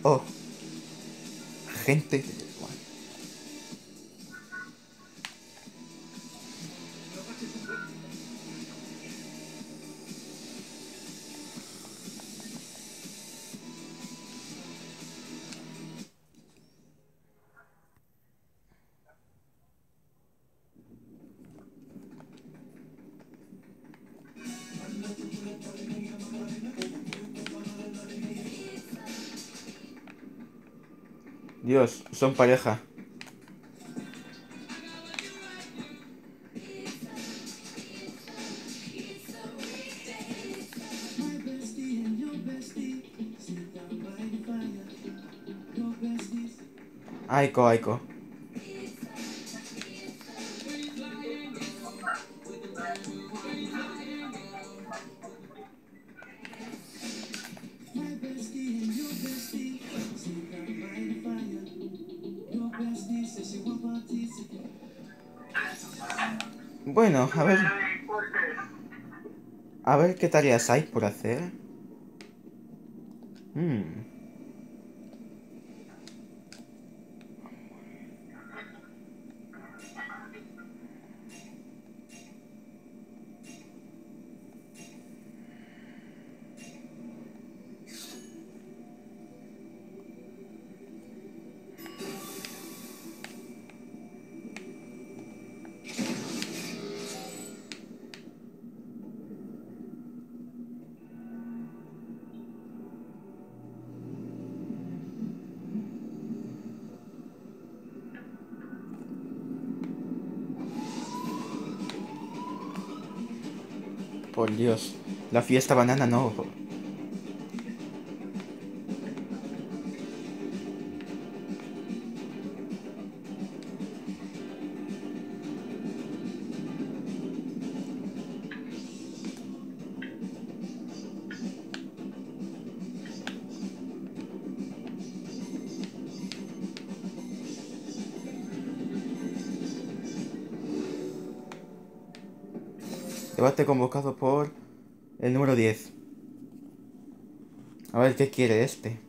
Oh, gente. Dios, son pareja. Aiko, Aiko. Bueno, a ver. A ver qué tareas hay por hacer. Hmm. Por Dios. La fiesta banana no. Debate convocado por el número 10. A ver qué quiere este.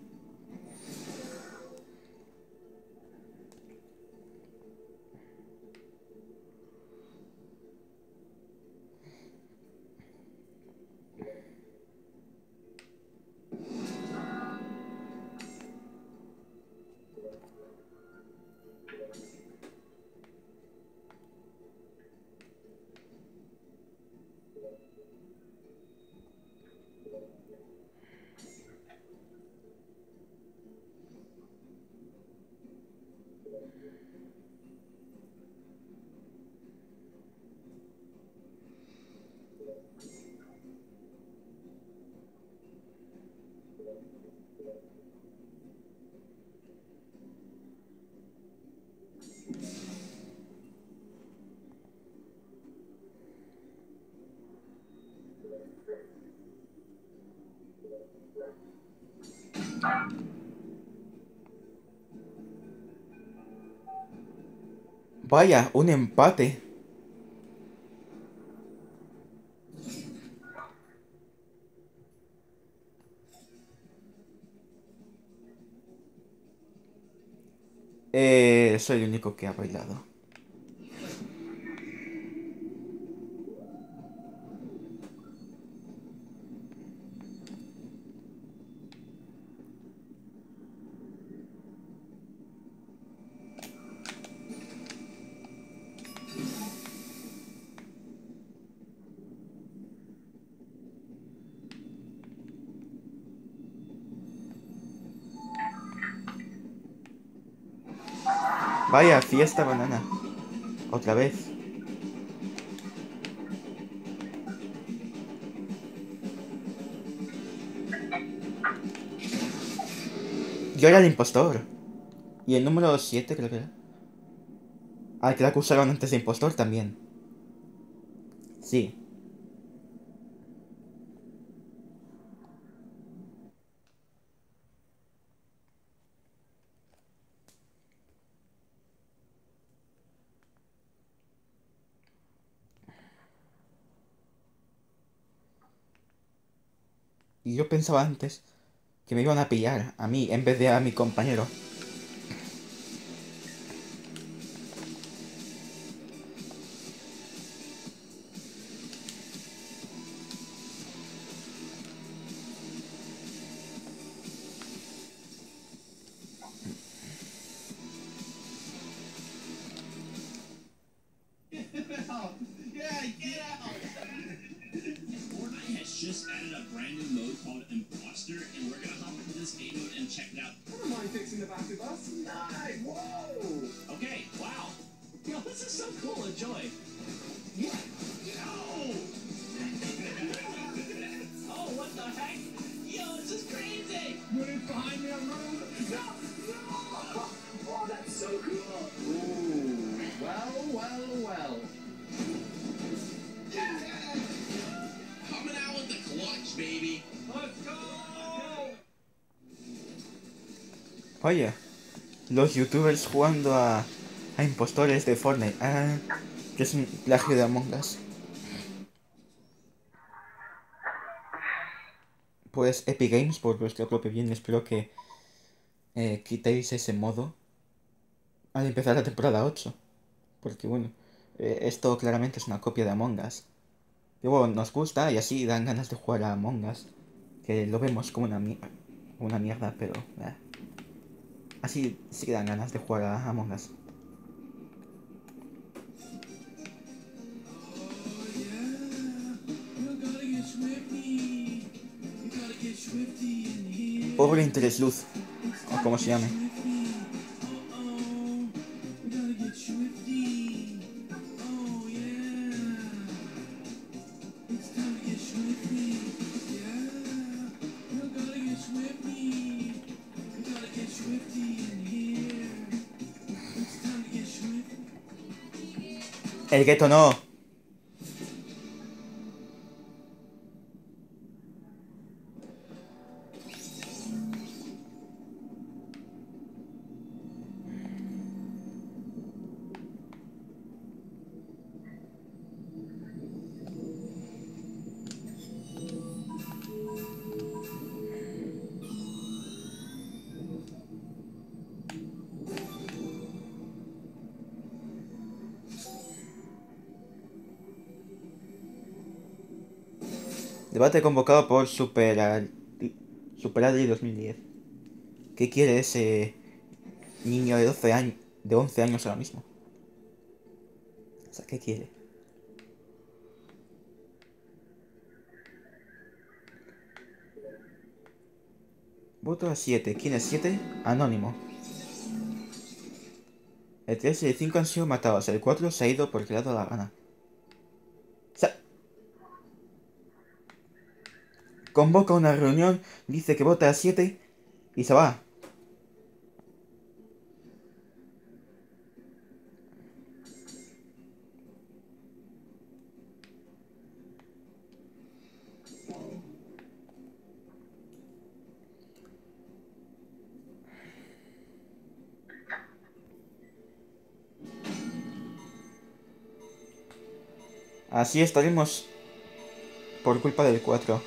Vaya, un empate. Soy el único que ha bailado. Vaya, fiesta banana. Otra vez. Yo era el impostor. Y el número 7 creo que era. Al que la acusaron antes de impostor también. Sí. Y yo pensaba antes Que me iban a pillar a mí en vez de a mi compañero. Just added a brand new mode called Imposter, and we're gonna hop into this game mode and check it out. I don't mind fixing the back of us. Nice! Whoa! Okay, wow. Yo, this is so cool. Enjoy. What? No! Oh, what the heck? Yo, this is crazy! When it's behind me, I'm running. No! No! Oh, that's so cool! Ooh. Well. Yeah! Coming out with the clutch, baby. Let's go! Oye, los youtubers jugando a impostores de Fortnite. Ah, que es un plagio de Among Us. Pues Epic Games, por vuestro propio bien, espero que quitéis ese modo al empezar la temporada 8. Porque bueno, esto claramente es una copia de Among Us. Que bueno, nos gusta y así dan ganas de jugar a Among Us. Que lo vemos como una mierda, pero así sí que dan ganas de jugar a Among Us. Pobre Interesluz, o como se llame. El gueto no. Debate convocado por Superadri 2010. ¿Qué quiere ese niño de 12 años, de 11 años ahora mismo? O sea, ¿qué quiere? Voto a 7. ¿Quién es 7? Anónimo. El 3 y el 5 han sido matados. El 4 se ha ido porque le ha dado la gana. O sea, convoca una reunión, dice que vota a 7 y se va. Así estaremos por culpa del 4.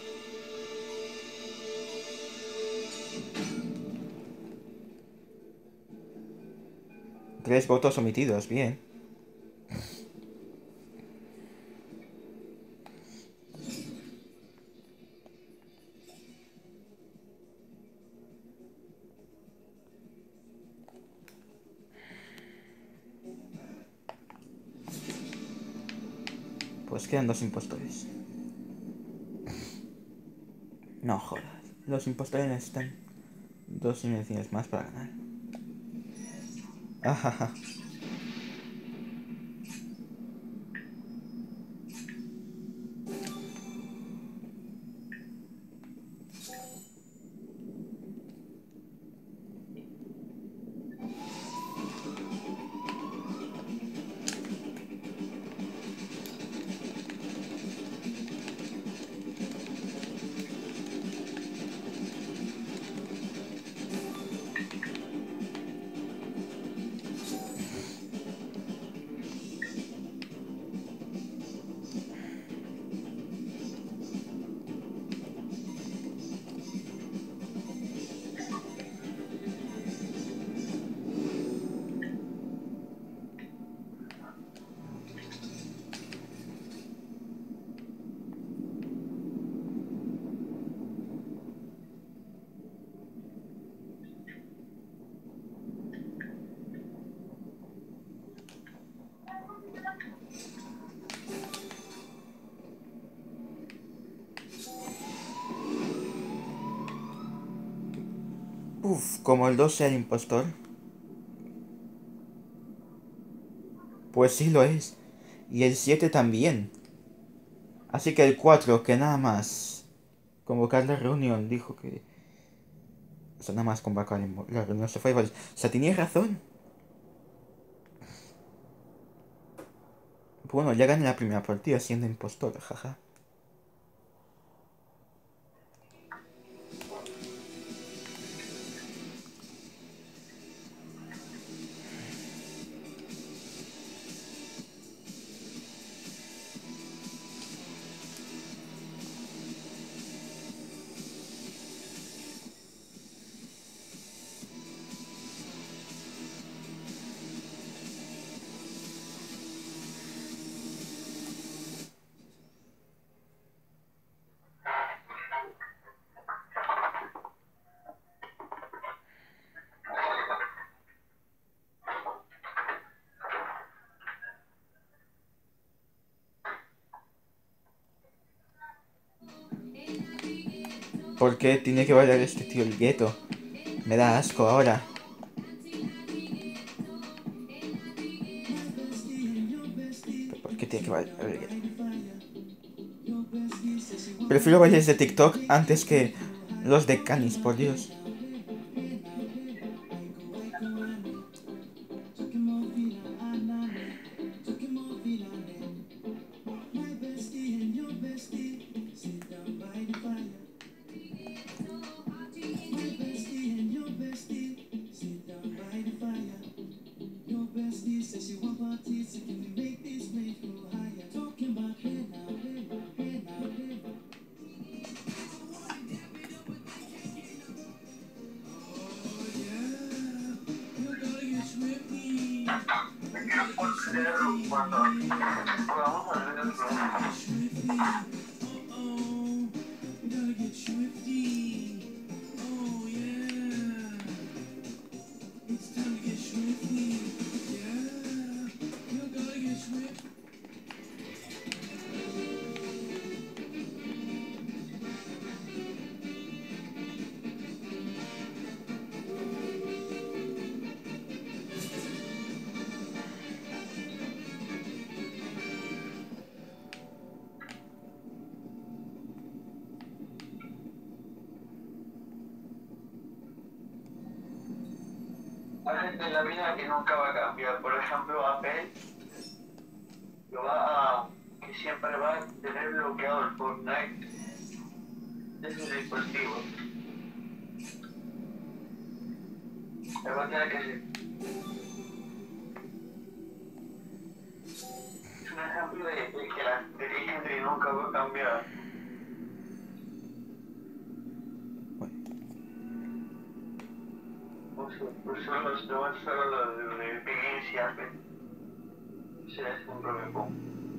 Tres votos omitidos, bien. Pues quedan 2 impostores. No jodas. Los impostores necesitan 2 invenciones más para ganar. Ajaja. Uf, como el 2 sea el impostor. Pues sí lo es. Y el 7 también. Así que el 4, que nada más convocar la reunión, dijo que... O sea, nada más convocar la reunión se fue igual. O sea, tenía razón. Bueno, ya gané la primera partida siendo impostor, jaja. ¿Por qué tiene que bailar este tío el gueto? Me da asco ahora. ¿Por qué tiene que bailar el gueto? Prefiero bailes de TikTok antes que los de Canis, por Dios. Hay gente en la vida que nunca va a cambiar. Por ejemplo, Apple lo va a, que siempre va a tener bloqueado el Fortnite de sus dispositivos. Le va a tener que ser. Es un ejemplo de que hay gente que nunca va a cambiar. Pues solo lo de Big y Apple. Ese es un problema.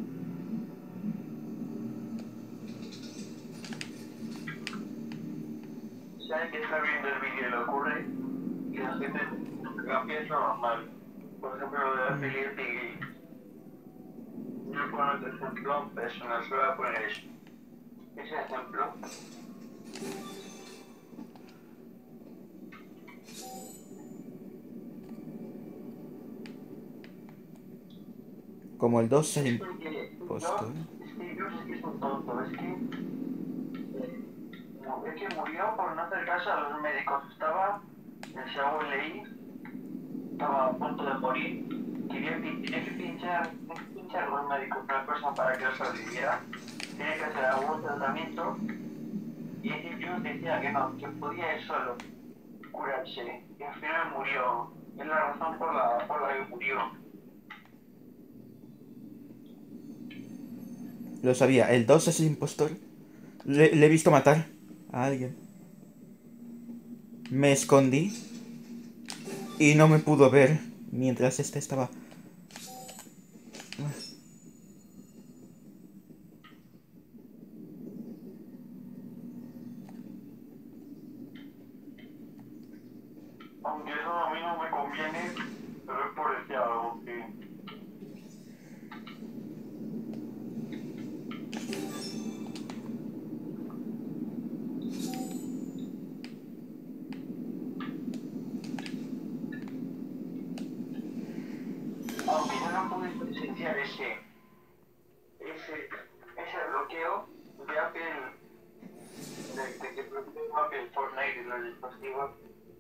Si alguien está viendo el vídeo y le ocurre que la gente cambia, es lo normal. Por ejemplo, lo de la peli de Biggie. No pongo otro ejemplo personal, solo voy a poner eso. Ese ejemplo. Como el 2 sea el Es porque impostor. yo es que es un tonto, es que murió por no hacer caso a los médicos. Estaba, según leí, estaba a punto de morir. Tenía que pinchar a los médicos una cosa para que sobreviviera. Tenía que hacer algún tratamiento. Y ellos decía que no, que podía él solo curarse. Y al final murió. Es la razón por la que murió. Lo sabía, el 2 es el impostor. Le he visto matar a alguien. Me escondí y no me pudo ver mientras este estaba... Aunque eso a mí no me conviene, pero es por decir algo que... pinchar ese bloqueo de Apple, de que bloqueó Apple Fortnite y los dispositivos.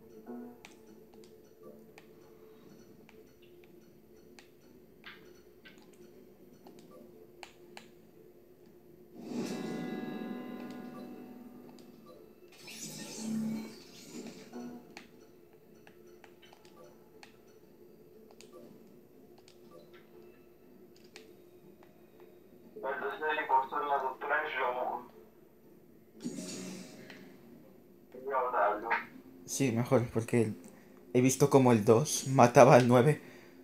Entonces el impostor en la cultura es lo algo. Sí, mejor, porque he visto como el 2 mataba al 9.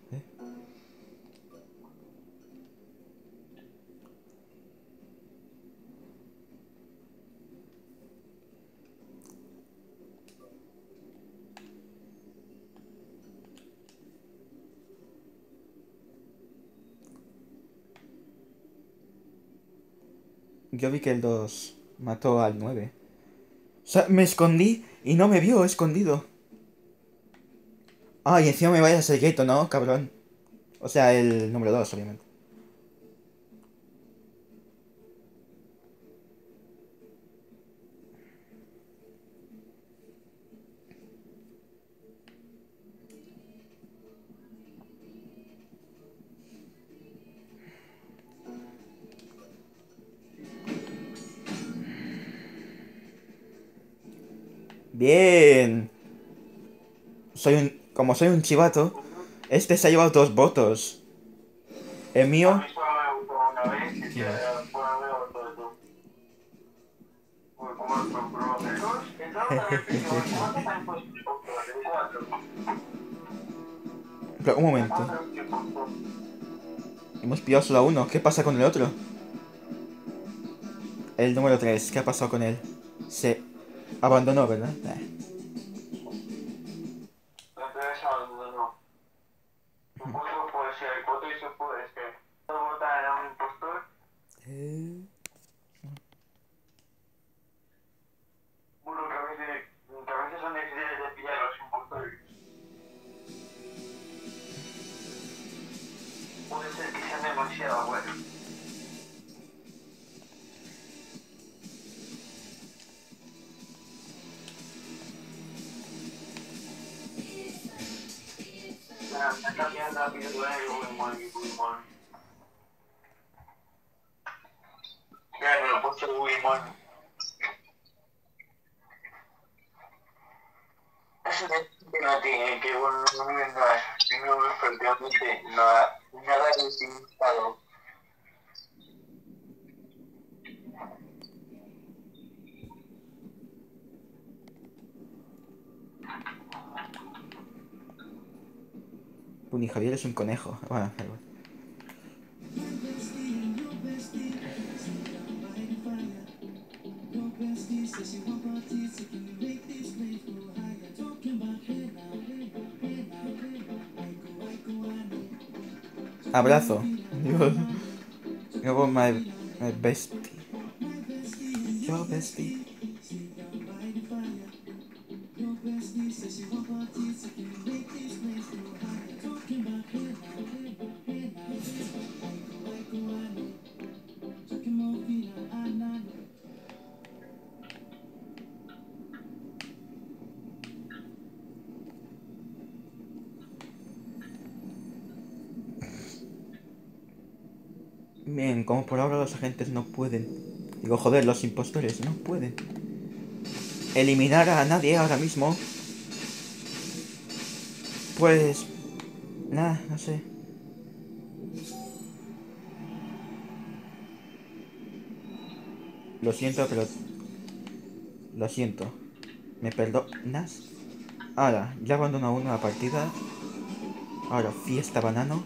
Yo vi que el 2 mató al 9. O sea, me escondí y no me vio escondido. Ah, y encima me vaya a ser Gato, ¿no? Cabrón. O sea, el número 2, obviamente. Bien. Como soy un chivato, este se ha llevado 2 votos. El A mío... mí solo me gustó una vez y que bueno, me gustó eso. Como los procesos, entonces también pidió, ¿cuánto también fue su impostor? De 4. Pero un momento. Hemos pillado solo a uno. ¿Qué pasa con el otro? El número 3. ¿Qué ha pasado con él? Se abandonó, ¿verdad? Entonces, no. Un voto puede ser, el voto y su puede ser. ¿Puedo votar a un impostor? Bueno, que a veces son difíciles de pillar los impostores. Puede ser que sean demasiado buenos. Me está pillando rápido con él, Wimon. Ya me lo he puesto Wimon. Eso de no tiene que bueno, no me vengas, no me prácticamente nada desinstalado. Puni Javier es un conejo. Bueno, da igual. Abrazo. Luego my bestie. Yo bestie. Bien, como por ahora los agentes no pueden. Digo, joder, los impostores no pueden eliminar a nadie ahora mismo. Pues... nada, no sé. Lo siento, pero... Lo siento. ¿Me perdonas? Ahora, ya abandono uno la partida. Ahora, fiesta banano.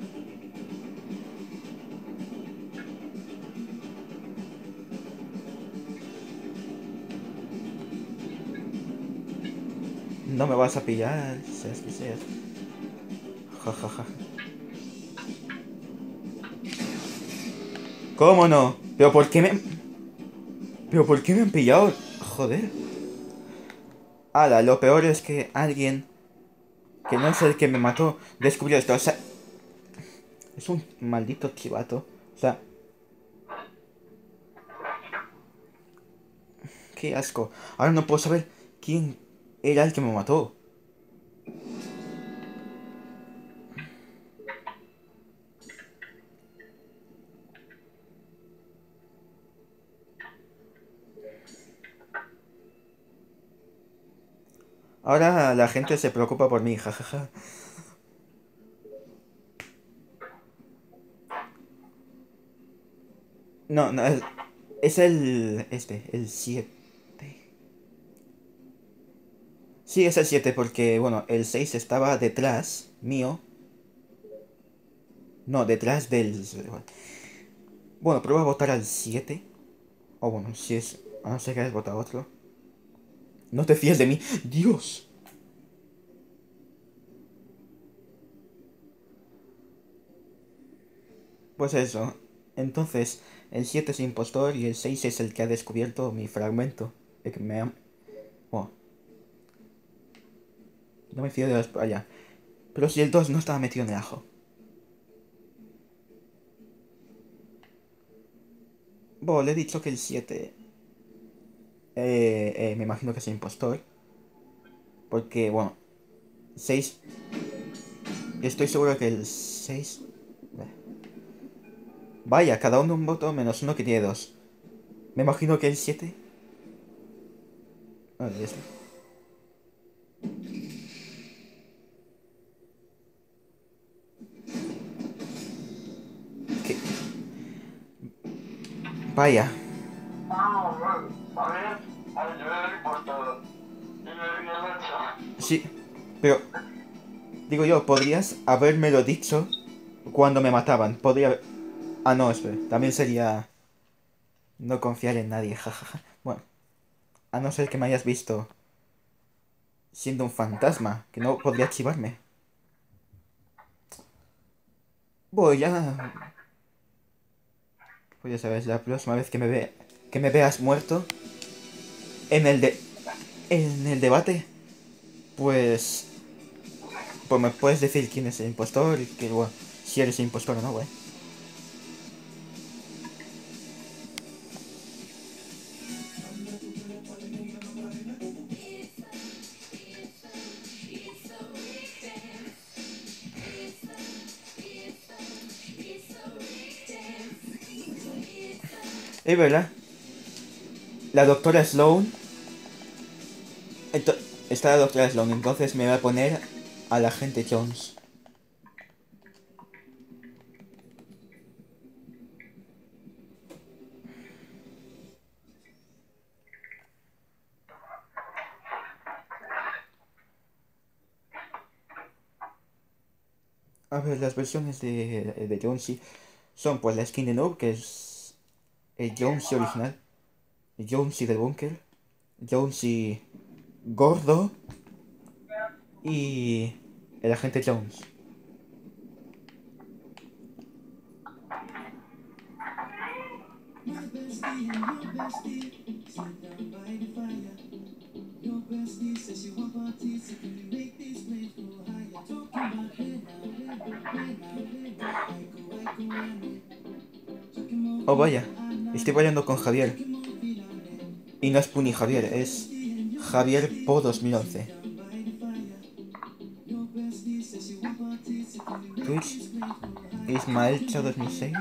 No me vas a pillar, seas que seas. Ja, ja, ja. ¿Cómo no? ¿Pero por qué me... ¿Pero por qué me han pillado? Joder. Ala, lo peor es que alguien que no es el que me mató descubrió esto. O sea, Es un maldito chivato. O sea... Qué asco. Ahora no puedo saber quién era el que me mató. Ahora la gente se preocupa por mí, jajaja. No, no, es el... el 7. Sí, es el 7 porque, bueno, el 6 estaba detrás mío. No, detrás del... Bueno, prueba a votar al 7. O bueno, si es... A no ser que hayas votado a otro. No te fíes de mí. ¡Dios! Pues eso. Entonces, el 7 es impostor y el 6 es el que ha descubierto mi fragmento. El que me ha... Oh, no me fío de los... allá. Pero si el 2 no estaba metido en el ajo. Bueno, le he dicho que el 7... me imagino que es impostor. Porque, bueno... 6... Estoy seguro que el 6... Vaya, cada uno un voto menos uno que tiene 2. Me imagino que el 7... Ah, ya está. ¿Qué? Vaya. A ver, yo era el impostor. Yo era el hecho. Sí, pero... Digo yo, podrías habérmelo dicho cuando me mataban. Podría... Ah, no, espera. También sería... No confiar en nadie, jajaja. Bueno, a no ser que me hayas visto siendo un fantasma, que no podría chivarme. Voy ya... Pues ya sabes, la próxima vez que me veas muerto en en el debate, pues pues me puedes decir quién es el impostor y que bueno, si eres el impostor o no, güey. Es verdad, la doctora Sloan. Está la doctora Sloan, entonces me va a poner al agente Jones. A ver, las versiones de Jonesy son pues la skin de Noob, que es el Jonesy original, el Jonesy del búnker, Jonesy gordo y el agente Jones. Oh vaya, estoy bailando con Javier. Y no es Puni Javier, es Javier Po 2011. Twitch, Ismaelcha 2006.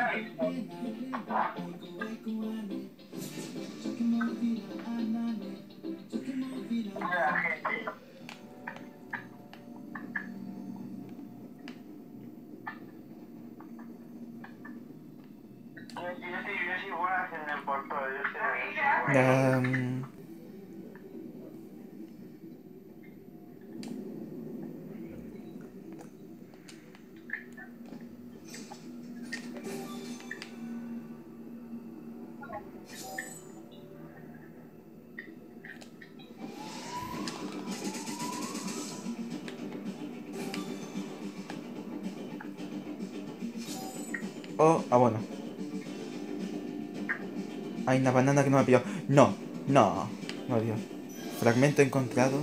Yo soy buena en el impostor. Yo soy... Oh, ah bueno. Hay una banana que no me ha pillado. No, no, no, Dios. Fragmento encontrado.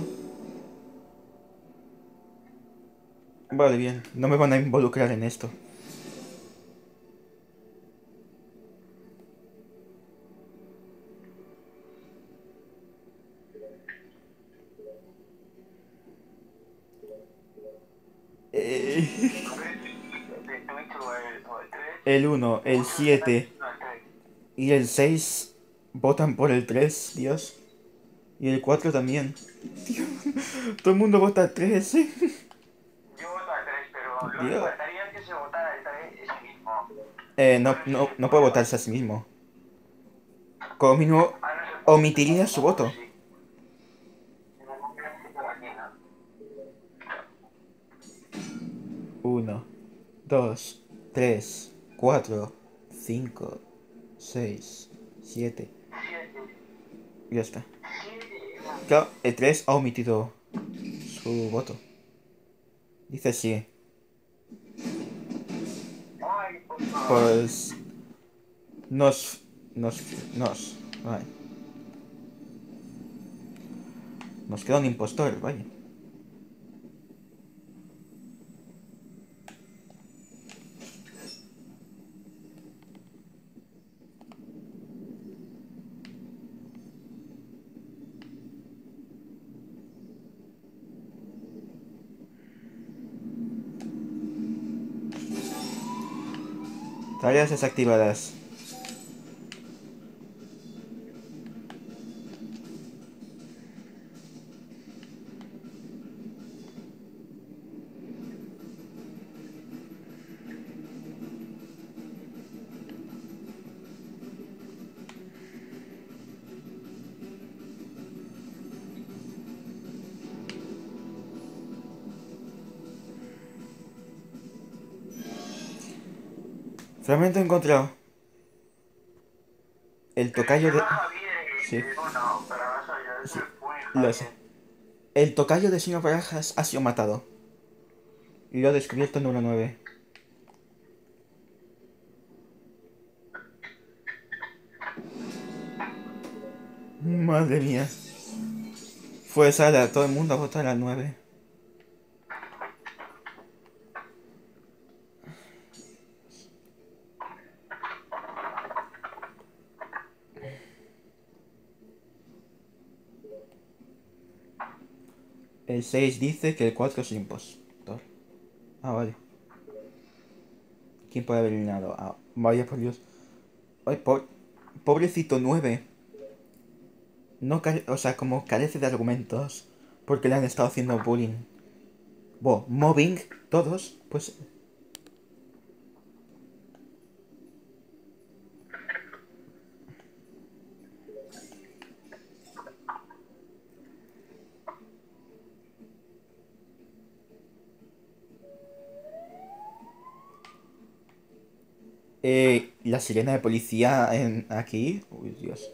Vale, bien. No me van a involucrar en esto. El 1, el 7 y el 6 votan por el 3, Dios. Y el 4 también. Dios, todo el mundo vota al 3, ¿eh? Yo voto al 3, pero lo que Dios. faltaría es que se votara el 3 ese mismo. No puede votarse a sí mismo. Como mínimo, A no ser omitiría su voto. sí. No, no creo que por aquí, ¿no? 1, 2, 3, 4, 5, 6, 7. 7. Ya está. 7. Claro, el 3 ha omitido su voto. Dice sí. Ay, por favor. Pues... Nos... Vale. Nos queda un impostor, vaya. Tareas desactivadas. Fragmento encontrado. El tocayo de... Javier, Sí. bueno, pero eso yo Sí, soy muy lo sé. El tocayo de señor Barajas ha sido matado. Y lo ha descubierto en 1-9. Madre mía. Fue Sara, todo el mundo a votar al 9. El 6 dice que el 4 es impostor. Ah, vale. ¿Quién puede haber eliminado? Ah, vaya por Dios. Ay, pobrecito 9. No o sea, como carece de argumentos. Porque le han estado haciendo bullying. Mobbing, todos, pues... la sirena de policía aquí. Uy, Dios.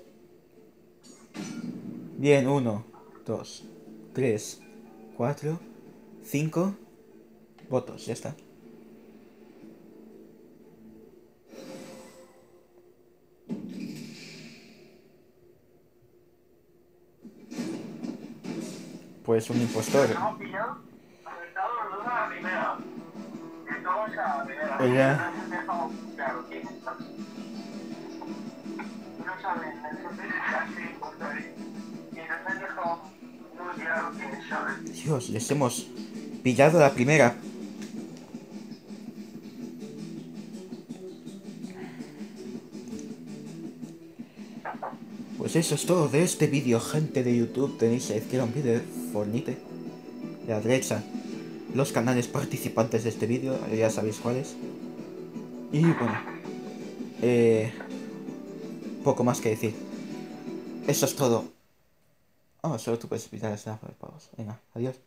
Bien, 1, 2, 3, 4, 5 votos, ya está. Pues un impostor. ¿Hemos pillado? Acertado los dos a la primera. Estamos a la primera. Ella- No nos dejamos claro quién es. No saben, nosotros casi impostores. Y nos han dejado muy claro quiénes saben. Dios, les hemos pillado la primera. Pues eso es todo de este vídeo, gente de YouTube. Tenéis a la izquierda un vídeo de Fornite. Y a la derecha los canales participantes de este vídeo, ya sabéis cuáles. Y bueno, poco más que decir. Eso es todo. Solo tú puedes evitar esta pavos. Venga, adiós.